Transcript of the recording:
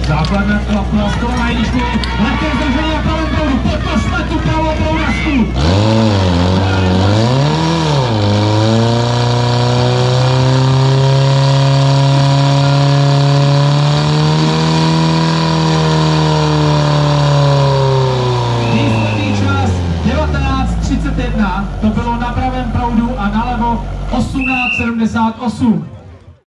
Základná klastová na jedničku, lehké zdržení na pravém proudu, podpořme tu pravou proudařku. Výsledný čas 19:31, to bylo na pravém proudu a nalevo 18:78.